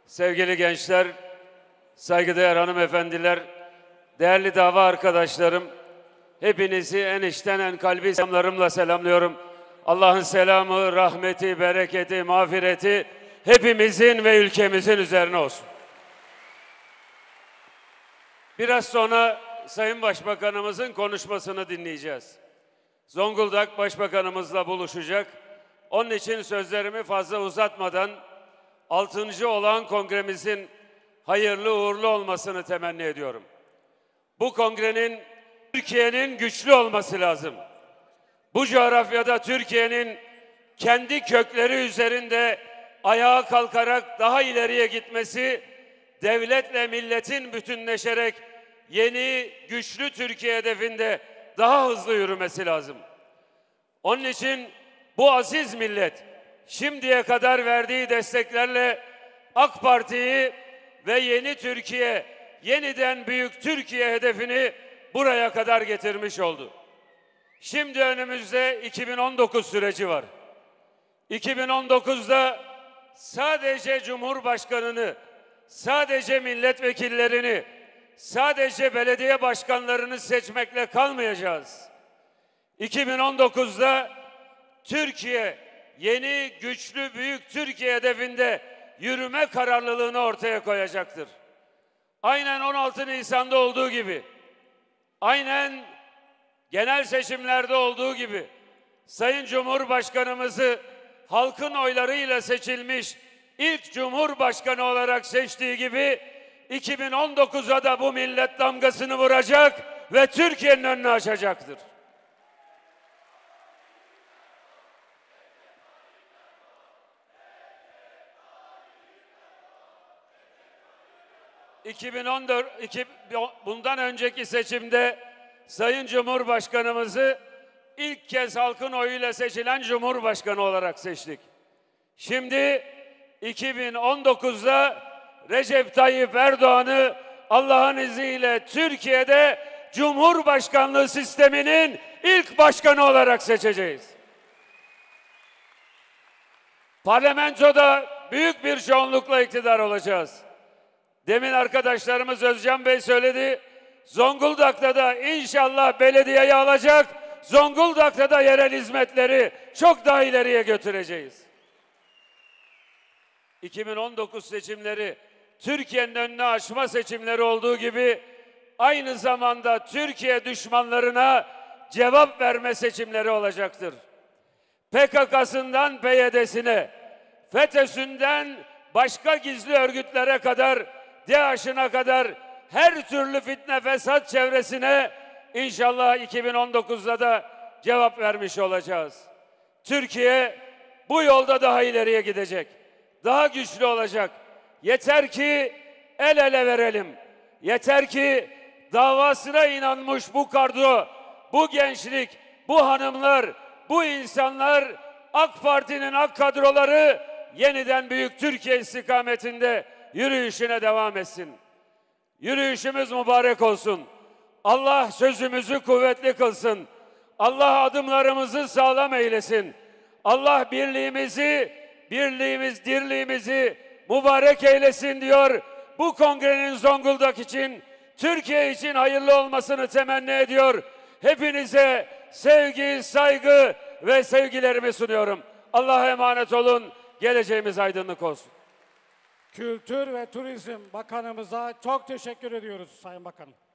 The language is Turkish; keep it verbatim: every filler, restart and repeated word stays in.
sevgili gençler, saygıdeğer hanımefendiler, değerli dava arkadaşlarım, hepinizi en içten en kalbi selamlarımla selamlıyorum. Allah'ın selamı, rahmeti, bereketi, mağfireti hepimizin ve ülkemizin üzerine olsun. Biraz sonra Sayın Başbakanımızın konuşmasını dinleyeceğiz. Zonguldak Başbakanımızla buluşacak. Onun için sözlerimi fazla uzatmadan altıncı olağan kongremizin hayırlı uğurlu olmasını temenni ediyorum. Bu kongrenin Türkiye'nin güçlü olması lazım. Bu coğrafyada Türkiye'nin kendi kökleri üzerinde ayağa kalkarak daha ileriye gitmesi, devletle milletin bütünleşerek yeni güçlü Türkiye hedefinde daha hızlı yürümesi lazım. Onun için bu aziz millet şimdiye kadar verdiği desteklerle AK Parti'yi ve yeni Türkiye, yeniden büyük Türkiye hedefini buraya kadar getirmiş oldu. Şimdi önümüzde iki bin on dokuz süreci var. iki bin on dokuzda sadece Cumhurbaşkanını, sadece milletvekillerini, sadece belediye başkanlarını seçmekle kalmayacağız. iki bin on dokuzda Türkiye, yeni güçlü büyük Türkiye hedefinde yürüme kararlılığını ortaya koyacaktır. Aynen on altı Nisan'da olduğu gibi, aynen genel seçimlerde olduğu gibi Sayın Cumhurbaşkanımızı halkın oylarıyla seçilmiş ilk Cumhurbaşkanı olarak seçtiği gibi iki bin on dokuza da bu millet damgasını vuracak ve Türkiye'nin önünü açacaktır. iki bin on dört iki, bundan önceki seçimde Sayın Cumhurbaşkanımızı ilk kez halkın oyuyla seçilen Cumhurbaşkanı olarak seçtik. Şimdi iki bin on dokuzda Recep Tayyip Erdoğan'ı Allah'ın izniyle Türkiye'de Cumhurbaşkanlığı sisteminin ilk başkanı olarak seçeceğiz. Parlamentoda büyük bir çoğunlukla iktidar olacağız. Demin arkadaşlarımız Özcan Bey söyledi. Zonguldak'ta da inşallah belediyeyi alacak, Zonguldak'ta da yerel hizmetleri çok daha ileriye götüreceğiz. iki bin on dokuz seçimleri Türkiye'nin önüne açma seçimleri olduğu gibi aynı zamanda Türkiye düşmanlarına cevap verme seçimleri olacaktır. P K K'sından P Y D'sine, FETÖ'sünden başka gizli örgütlere kadar, DAEŞ'ine kadar her türlü fitne fesat çevresine inşallah iki bin on dokuzda da cevap vermiş olacağız. Türkiye bu yolda daha ileriye gidecek. Daha güçlü olacak. Yeter ki el ele verelim. Yeter ki davasına inanmış bu kadro, bu gençlik, bu hanımlar, bu insanlar, AK Parti'nin ak kadroları yeniden büyük Türkiye istikametinde yürüyüşüne devam etsin. Yürüyüşümüz mübarek olsun. Allah sözümüzü kuvvetli kılsın. Allah adımlarımızı sağlam eylesin. Allah birliğimizi, birliğimiz, dirliğimizi mübarek eylesin diyor. Bu kongrenin Zonguldak için, Türkiye için hayırlı olmasını temenni ediyor. Hepinize sevgi, saygı ve sevgilerimi sunuyorum. Allah'a emanet olun. Geleceğimiz aydınlık olsun. Kültür ve Turizm Bakanımıza çok teşekkür ediyoruz Sayın Bakanım.